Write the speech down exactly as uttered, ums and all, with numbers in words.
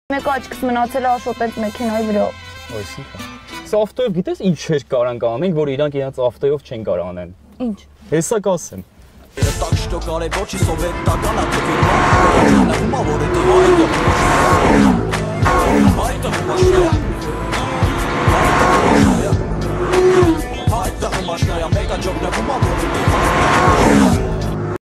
Մեկը աչքս մնացել է Աշոտենց մեքենայի վրա։ Այսինքն։ Սա ավտոյով գիտես ինչ չէր կարան կանենք, որ իրանք իրենց ավտոյով չեն կարող անեն։ Ինչ։ Հեսա կասեմ։ Так что կարևոր չի սովետական ակտիվը